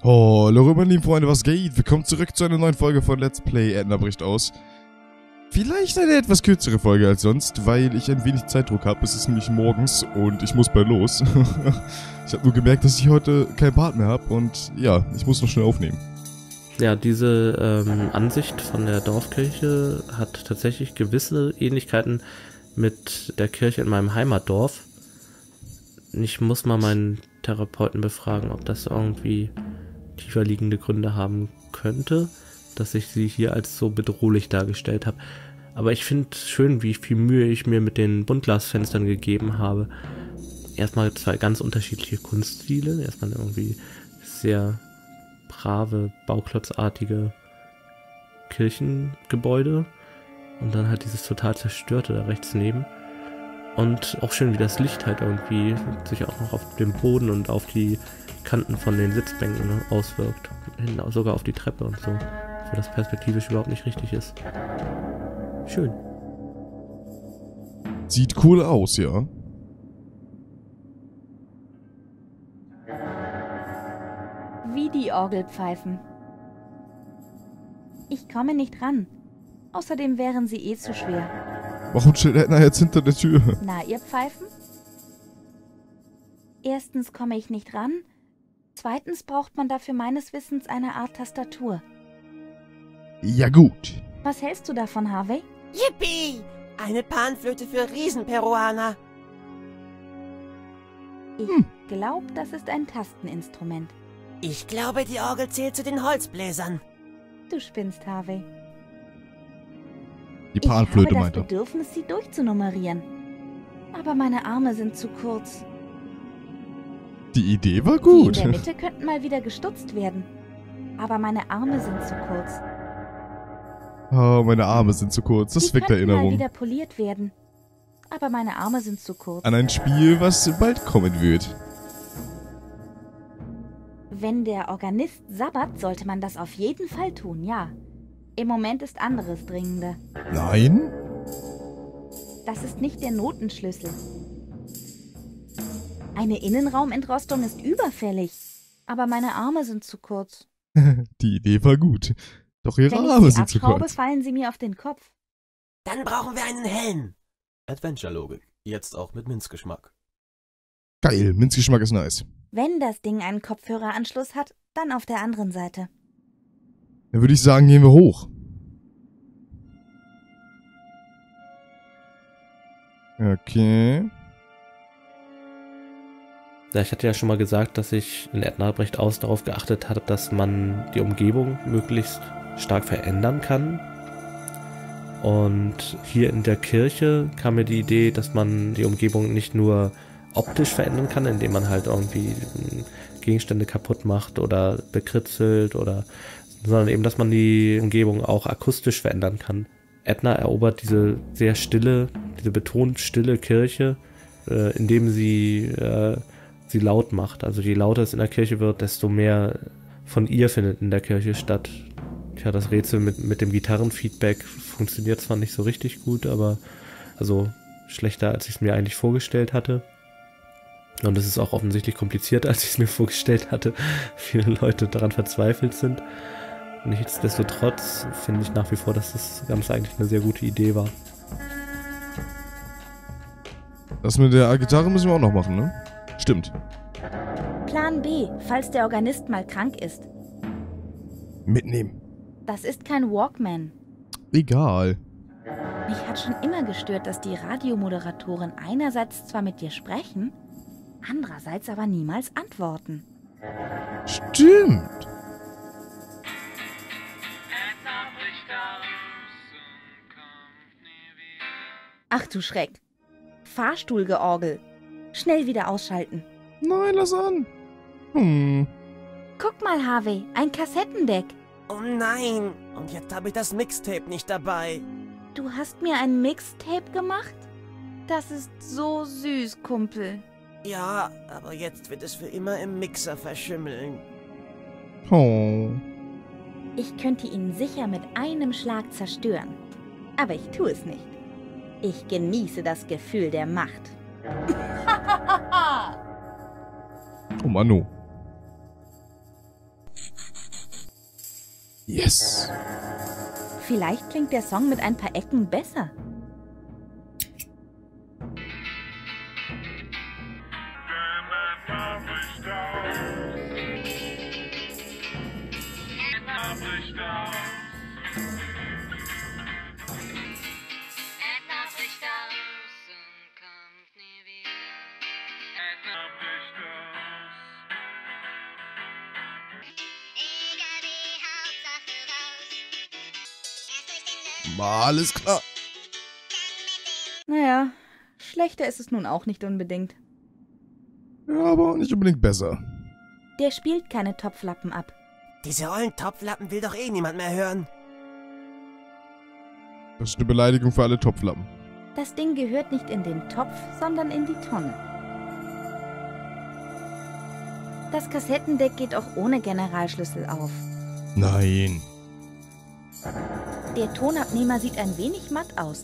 Hallo meine lieben Freunde, was geht? Willkommen zurück zu einer neuen Folge von Let's Play Edna bricht aus. Vielleicht eine etwas kürzere Folge als sonst, weil ich ein wenig Zeitdruck habe. Es ist nämlich morgens und ich muss bald los. Ich habe nur gemerkt, dass ich heute kein Bart mehr habe und ja, ich muss noch schnell aufnehmen. Ja, diese Ansicht von der Dorfkirche hat tatsächlich gewisse Ähnlichkeiten mit der Kirche in meinem Heimatdorf. Ich muss mal meinen Therapeuten befragen, ob das irgendwie tiefer liegende Gründe haben könnte, dass ich sie hier als so bedrohlich dargestellt habe. Aber ich finde es schön, wie viel Mühe ich mir mit den Buntglasfenstern gegeben habe. Erstmal zwei ganz unterschiedliche Kunststile. Erstmal irgendwie sehr brave, bauklotzartige Kirchengebäude und dann halt dieses total zerstörte da rechts neben. Und auch schön, wie das Licht halt irgendwie sich auch noch auf den Boden und auf die Kanten von den Sitzbänken auswirkt. Sogar auf die Treppe und so. Wo das perspektivisch überhaupt nicht richtig ist. Schön. Sieht cool aus, ja. Wie die Orgelpfeifen. Ich komme nicht ran. Außerdem wären sie eh zu schwer. Warum steht Edna jetzt hinter der Tür? Na, ihr Pfeifen? Erstens komme ich nicht ran. Zweitens braucht man dafür meines Wissens eine Art Tastatur. Ja gut. Was hältst du davon, Harvey? Yippie! Eine Panflöte für Riesenperuaner. Ich glaube, das ist ein Tasteninstrument. Ich glaube, die Orgel zählt zu den Holzbläsern. Du spinnst, Harvey. Die Panflöte ich habe meint das er. Bedürfnis, sie durchzunummerieren. Aber meine Arme sind zu kurz. Die Idee war Die gut. in der Mitte könnten mal wieder gestutzt werden. Aber meine Arme sind zu kurz. Oh, meine Arme sind zu kurz. Das Die weckt könnten mal Erinnerung. wieder poliert werden. Aber meine Arme sind zu kurz. An ein Spiel, was bald kommen wird. Wenn der Organist sabbert, sollte man das auf jeden Fall tun, ja. Im Moment ist anderes dringender. Nein? Das ist nicht der Notenschlüssel. Eine Innenraumentrostung ist überfällig. Aber meine Arme sind zu kurz. Die Idee war gut. Doch ihre Wenn Arme ich sie sind zu abschraube, kurz. fallen sie mir auf den Kopf. Dann brauchen wir einen Helm. Adventure-Logik. Jetzt auch mit Minzgeschmack. Geil, Minzgeschmack ist nice. Wenn das Ding einen Kopfhöreranschluss hat, dann auf der anderen Seite. Dann würde ich sagen, gehen wir hoch. Okay. Ja, ich hatte ja schon mal gesagt, dass ich in Edna bricht aus darauf geachtet habe, dass man die Umgebung möglichst stark verändern kann. Und hier in der Kirche kam mir die Idee, dass man die Umgebung nicht nur optisch verändern kann, indem man halt irgendwie Gegenstände kaputt macht oder bekritzelt sondern eben, dass man die Umgebung auch akustisch verändern kann. Edna erobert diese sehr stille, diese betont stille Kirche, indem sie laut macht. Also je lauter es in der Kirche wird, desto mehr von ihr findet in der Kirche statt. Tja, das Rätsel mit dem Gitarrenfeedback funktioniert zwar nicht so richtig gut, aber also schlechter, als ich es mir eigentlich vorgestellt hatte. Und es ist auch offensichtlich komplizierter, als ich es mir vorgestellt hatte. Viele Leute daran verzweifelt sind. Nichtsdestotrotz finde ich nach wie vor, dass das Ganze eigentlich eine sehr gute Idee war. Das mit der Gitarre müssen wir auch noch machen, ne? Stimmt. Plan B, falls der Organist mal krank ist. Mitnehmen. Das ist kein Walkman. Egal. Mich hat schon immer gestört, dass die Radiomoderatoren einerseits zwar mit dir sprechen, andererseits aber niemals antworten. Stimmt. Ach du Schreck. Fahrstuhlgeorgel. Schnell wieder ausschalten. Nein, lass an. Guck mal, Harvey, ein Kassettendeck. Oh nein! Und jetzt habe ich das Mixtape nicht dabei. Du hast mir ein Mixtape gemacht? Das ist so süß, Kumpel. Ja, aber jetzt wird es für immer im Mixer verschimmeln. Oh. Ich könnte ihn sicher mit einem Schlag zerstören. Aber ich tue es nicht. Ich genieße das Gefühl der Macht. Oh Mann, oh. Yes. Vielleicht klingt der Song mit ein paar Ecken besser. Alles klar. Naja, schlechter ist es nun auch nicht unbedingt. Ja, aber auch nicht unbedingt besser. Der spielt keine Topflappen ab. Diese ollen Topflappen will doch eh niemand mehr hören. Das ist eine Beleidigung für alle Topflappen. Das Ding gehört nicht in den Topf, sondern in die Tonne. Das Kassettendeck geht auch ohne Generalschlüssel auf. Nein. Der Tonabnehmer sieht ein wenig matt aus.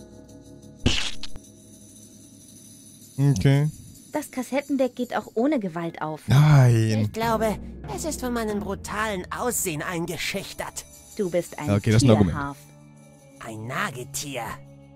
Okay. Das Kassettendeck geht auch ohne Gewalt auf. Nein. Ich glaube, es ist von meinem brutalen Aussehen eingeschüchtert. Du bist ein Okay, das ist ein Argument. Tierhaft. Ein Nagetier.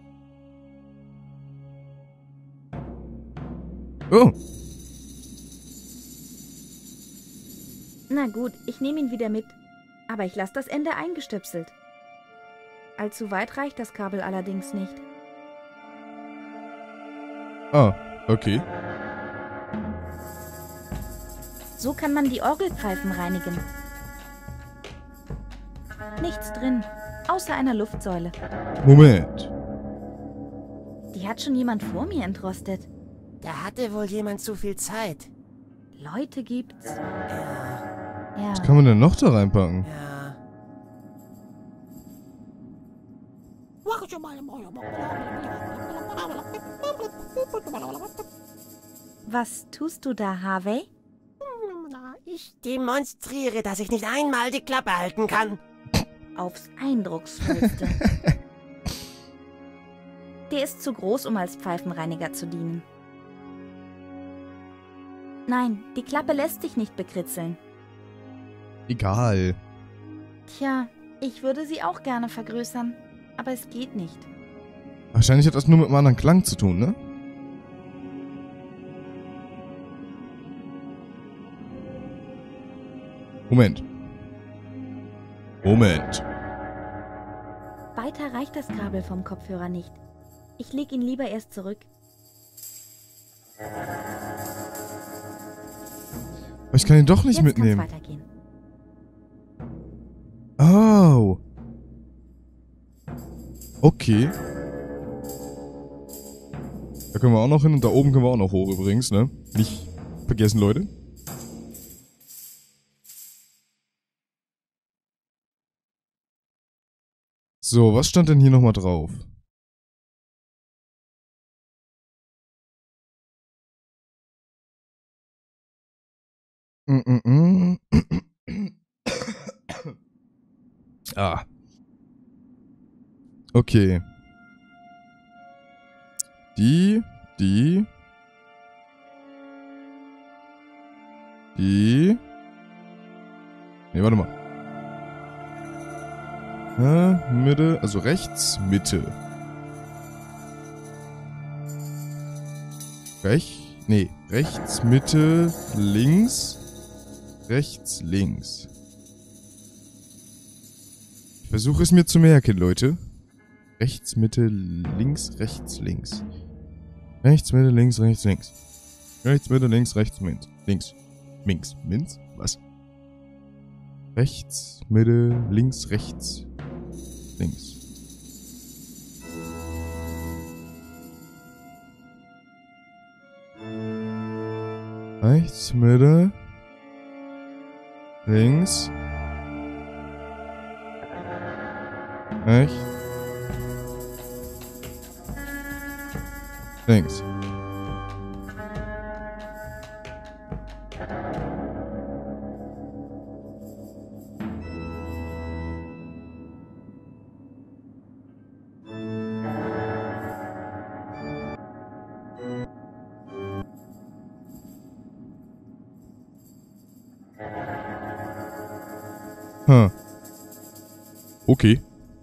Oh. Na gut, ich nehme ihn wieder mit. Aber ich lasse das Ende eingestöpselt. Allzu weit reicht das Kabel allerdings nicht. Ah, okay. So kann man die Orgelpfeifen reinigen. Nichts drin, außer einer Luftsäule. Moment. Die hat schon jemand vor mir entrostet. Da hatte wohl jemand zu viel Zeit. Leute gibt's. Ja. Was kann man denn noch da reinpacken? Ja. Was tust du da, Harvey? Ich demonstriere, dass ich nicht einmal die Klappe halten kann. Aufs Eindrucksvollste. Der ist zu groß, um als Pfeifenreiniger zu dienen. Nein, die Klappe lässt sich nicht bekritzeln. Egal. Tja, ich würde sie auch gerne vergrößern, aber es geht nicht. Wahrscheinlich hat das nur mit einem anderen Klang zu tun, ne? Moment. Moment. Weiter reicht das Kabel vom Kopfhörer nicht. Ich leg ihn lieber erst zurück. Aber ich kann ihn doch nicht Jetzt mitnehmen. kann's weitergehen. Oh. Okay. Da können wir auch noch hin und da oben können wir auch noch hoch übrigens, ne? Nicht vergessen, Leute. So, was stand denn hier nochmal drauf? Ah. Okay. Die. Ne, warte mal. Mitte, also rechts, Mitte. Rechts, Mitte, links. Rechts, links. Ich versuche es mir zu merken, Leute. Rechts, Mitte, links, rechts, links. Rechts, Mitte, links, rechts, links. Rechts, Mitte, links, rechts, links. Links. Minz? Was? Rechts, Mitte, links, rechts, links. Rechts, Mitte, links, rechts, links. Huh. Okay.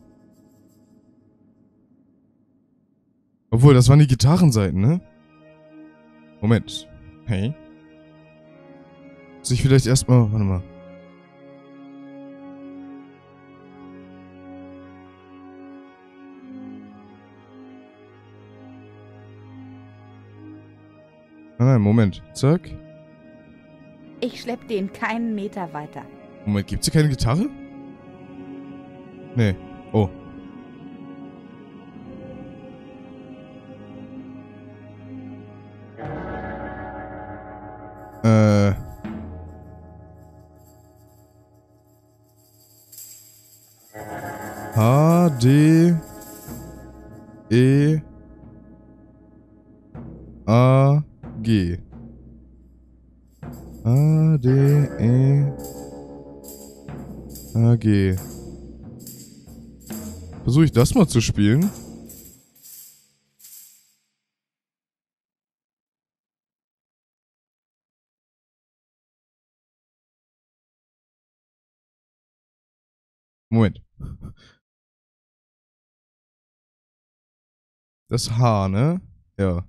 Obwohl, das waren die Gitarrenseiten, ne? Moment. Hey. Muss ich vielleicht erstmal... Warte mal. Nein, Moment. Zack. Ich schlepp den keinen Meter weiter. Moment, gibt's hier keine Gitarre? Nee. Oh. H, D, E, A, G. A, D, E, A, G. Versuche ich das mal zu spielen? Moment. Das H, ne? Ja.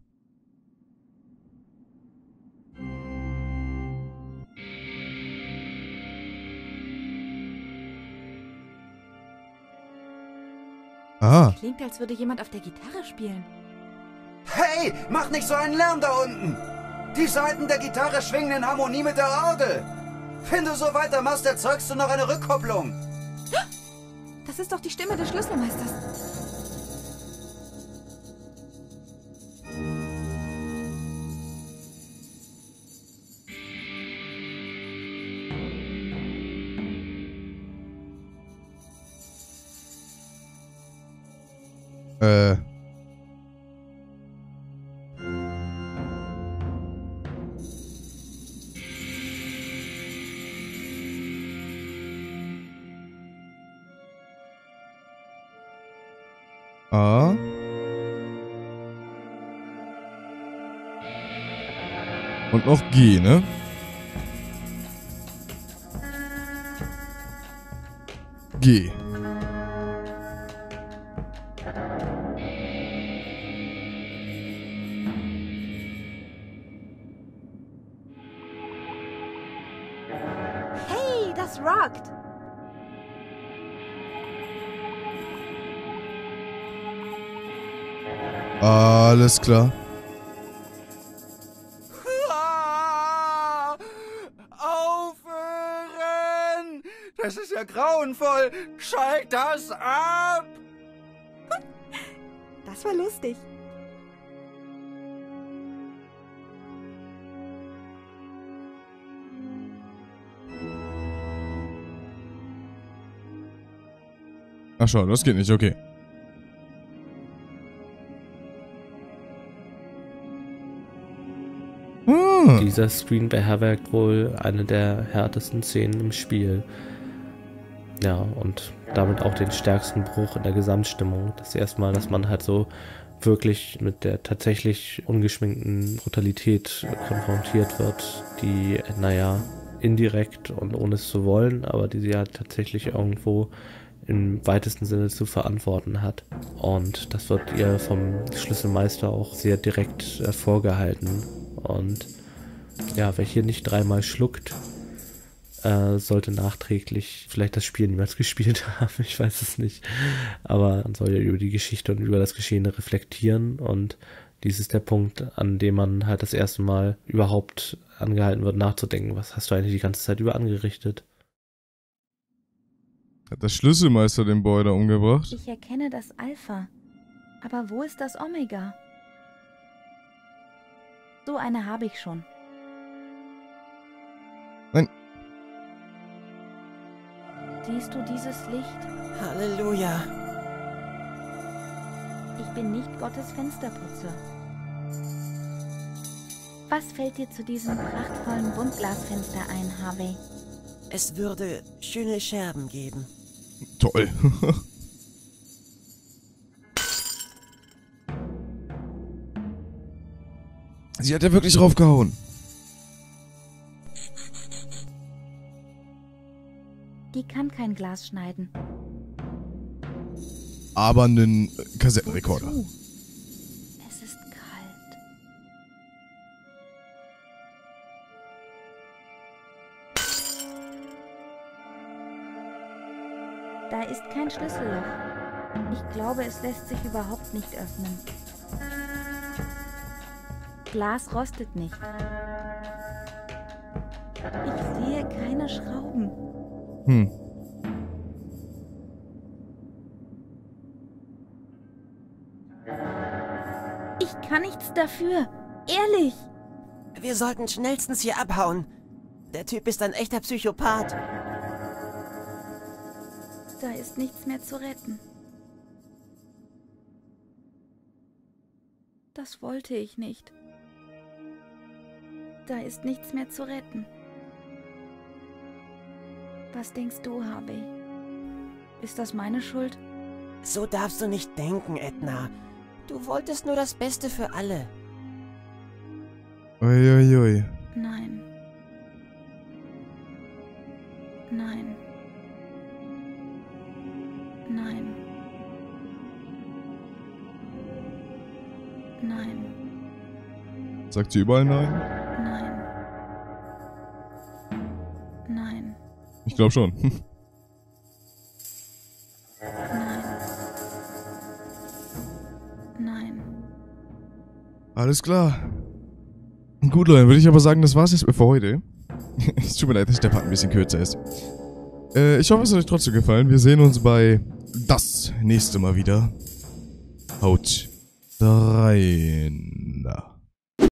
Ah. Klingt, als würde jemand auf der Gitarre spielen. Hey, mach nicht so einen Lärm da unten! Die Saiten der Gitarre schwingen in Harmonie mit der Orgel! Wenn du so weitermachst, erzeugst du noch eine Rückkopplung! Das ist doch die Stimme des Schlüsselmeisters. A. Und noch G, ne? G. Hey, das rockt! Alles klar. Ah, aufhören! Das ist ja grauenvoll! Schalt das ab! Das war lustig. Ach schau, das geht nicht, okay. Dieser Screen beherbergt wohl eine der härtesten Szenen im Spiel. Ja, und damit auch den stärksten Bruch in der Gesamtstimmung. Das erste Mal, dass man halt so wirklich mit der tatsächlich ungeschminkten Brutalität konfrontiert wird, die, naja, indirekt und ohne es zu wollen, aber die sie halt tatsächlich irgendwo im weitesten Sinne zu verantworten hat. Und das wird ihr vom Schlüsselmeister auch sehr direkt vorgehalten. Und ja, wer hier nicht dreimal schluckt, sollte nachträglich vielleicht das Spiel niemals gespielt haben, ich weiß es nicht. Aber man soll ja über die Geschichte und über das Geschehene reflektieren und dies ist der Punkt, an dem man halt das erste Mal überhaupt angehalten wird, nachzudenken. Was hast du eigentlich die ganze Zeit über angerichtet? Hat der Schlüsselmeister den Boy da umgebracht? Ich erkenne das Alpha. Aber wo ist das Omega? So eine habe ich schon. Nein. Siehst du dieses Licht? Halleluja. Ich bin nicht Gottes Fensterputzer. Was fällt dir zu diesem prachtvollen Buntglasfenster ein, Harvey? Es würde schöne Scherben geben. Toll. Sie hat ja wirklich draufgehauen. Die kann kein Glas schneiden. aber einen Kassettenrekorder. Wozu? Es ist kalt. Da ist kein Schlüsselloch. Ich glaube, es lässt sich überhaupt nicht öffnen. Glas rostet nicht. Ich sehe keine Schrauben. Ich kann nichts dafür. Ehrlich. Wir sollten schnellstens hier abhauen. Der Typ ist ein echter Psychopath. Da ist nichts mehr zu retten. Das wollte ich nicht. Da ist nichts mehr zu retten. Was denkst du, Harvey? Ist das meine Schuld? So darfst du nicht denken, Edna. Du wolltest nur das Beste für alle. Uiuiui. Nein. Nein. Nein. Nein. Sagt sie überall nein? Nein. Nein. Ich glaube schon. Nein. Nein. Alles klar. Gut, Leute, würde ich aber sagen, das war's jetzt für heute. Es tut mir leid, dass der Part ein bisschen kürzer ist. Ich hoffe, es hat euch trotzdem gefallen. Wir sehen uns bei das nächste Mal wieder. Haut rein.